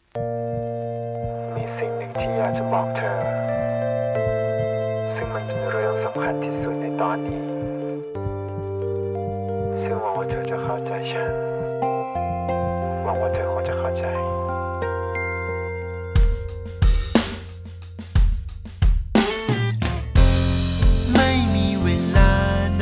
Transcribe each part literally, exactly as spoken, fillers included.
มีสิ่งหนึ่งที่อยากจะบอกเธอซึ่งมันเป็นเรื่องสำคัญที่สุดในตอนนี้ซึ่งหวังว่าเธอจะเข้าใจฉันหวังว่าเธอคงจะเข้าใจไม่มีเวลาไหน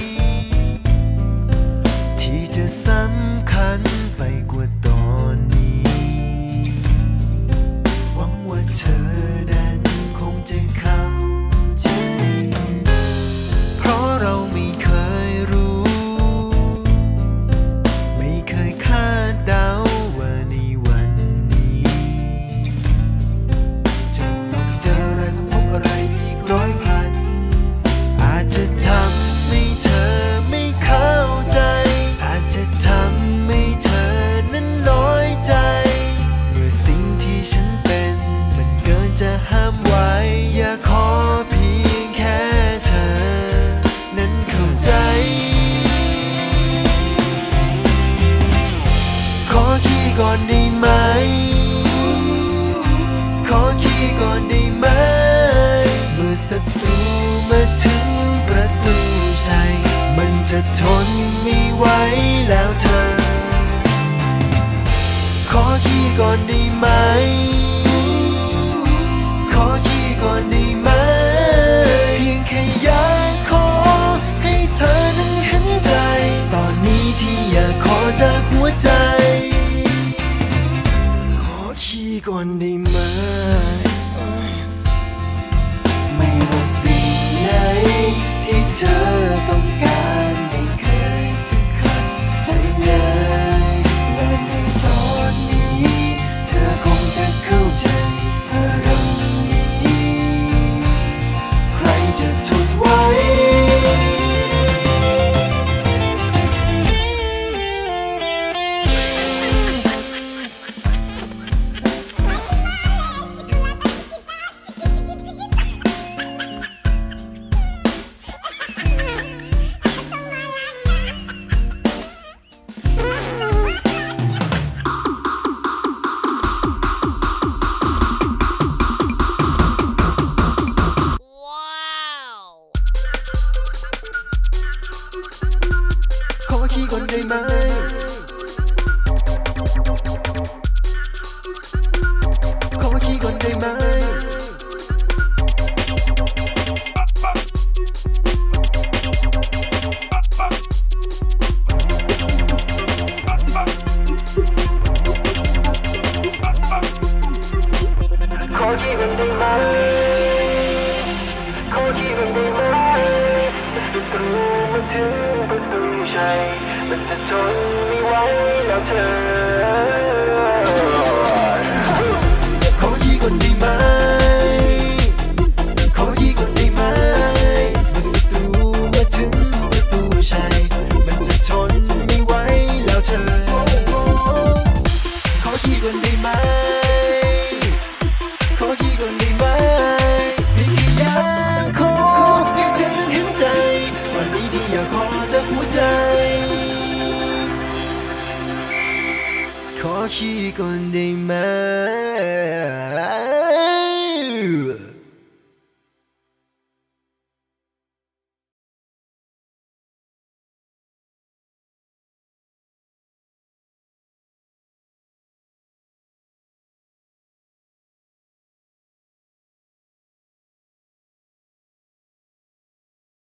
ที่จะสำคัญไปกว่าตอนนี้หวังว่าเธอนั้นคงจะเข้าใจเพราะเราไม่เคยรู้ไม่เคยคาดเดาว่าในวันนี้จะต้องเจออะไรต้องพบอะไรอีกร้อยพันอาจจะทำให้เธอไม่เข้าใจอาจจะทำให้เธอนั้นน้อยใจเมื่อสิ่งที่ฉันเป็นมันเกินจะห้ามไว้อยากขอเพียงแค่เธอนั้นเข้าใจขอขี้ก่อนได้ไหมขอขี้ก่อนได้ไหมเมื่อศัตรูมาถึงประตูใจมันจะทนไม่ไหวแล้วเธอขอขี้ก่อนได้ไหมขอขี้ก่อนได้ไหมเพียงแค่อยากขอให้เธอนั้นเห็นใจตอนนี้ที่อยากขอจากหัวใจขอขี้ก่อนได้ไหมไม่ว่าสิ่งไหนที่เธอต้องการไม่เคยจะขัดใจเลยและในตอนนี้เธอคงจะเข้าใจอารมณ์นี้ใครจะทนไหวขอขี้ก่อนได้ไหมขอขี้ก่อนได้ไหมขอขี้ก่อนได้ไหมขอขี้ก่อนได้ไหมศัตรูมาถึงประตูใจมันจะทนไม่ไหวแล้วเธอขอขี้ก่อนได้ไหมขอขี้ก่อนได้ไหมเมื่อศัตรูมาถึงประตูใจมันจะทนไม่ไหวแล้วเธอขอขี้ก่อนได้ไหมขอขี้ก่อนได้ไหมเพียงแค่อยากขอให้เธอเห็นใจวันนี้ที่อยากขอจากหัวใจขอขี้ก่อนได้ไหม